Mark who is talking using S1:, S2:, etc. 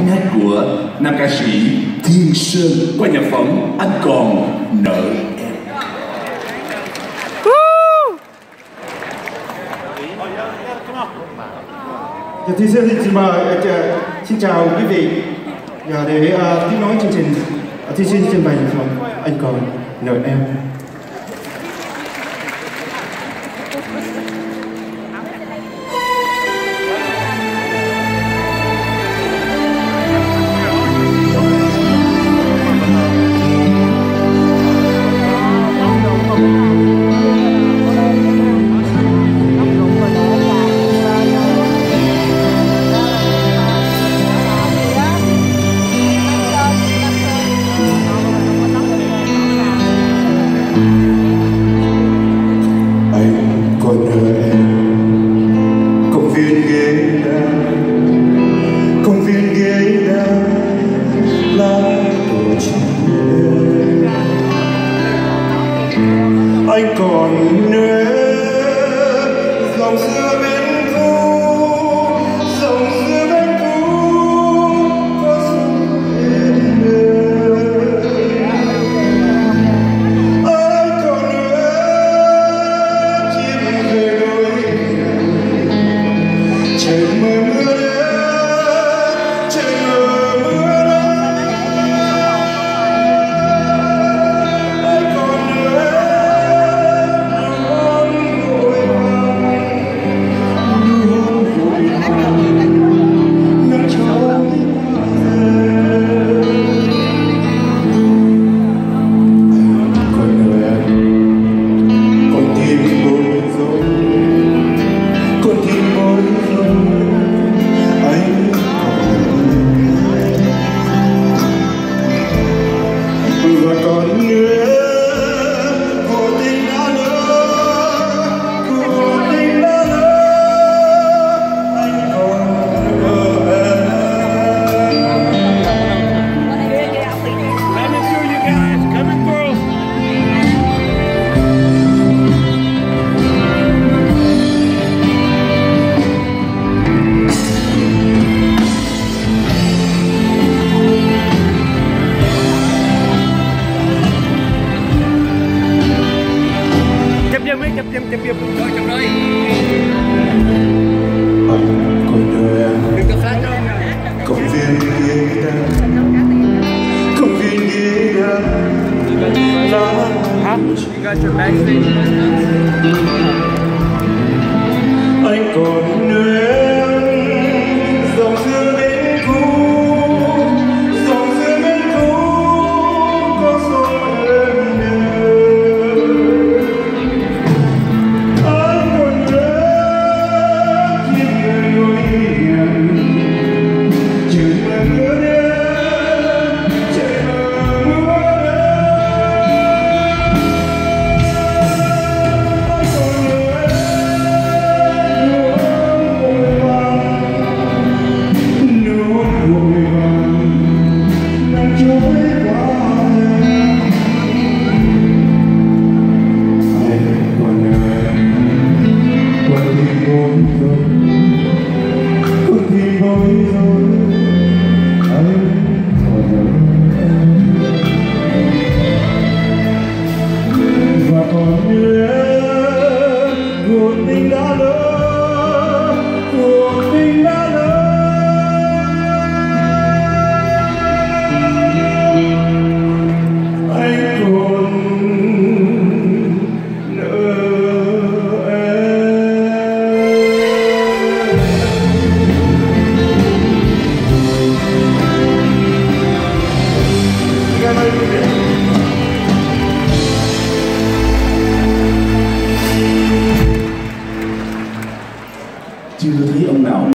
S1: tiếng hát của nam ca sĩ Thiên Sơn qua nhạc phẩm Anh Còn Nợ Em.
S2: Thiên Sơn xin chào quý vị. Để tiếp nối chương trình, Thiên Sơn trình bày nhạc phẩm Anh Còn Nợ Em. Anh còn nhớ dòng xưa bên phố, dòng xưa bên phố có sông bên đời. Anh còn nhớ chim về đôi trời mưa mưa đến, trời mưa mưa đến. Anh còn nhớ chụp rồi chụp rồi. Còn đợi em. Đừng có phát đâu. Công viên ghế đá. Công viên ghế đá. You got your backstage. Anh còn nơi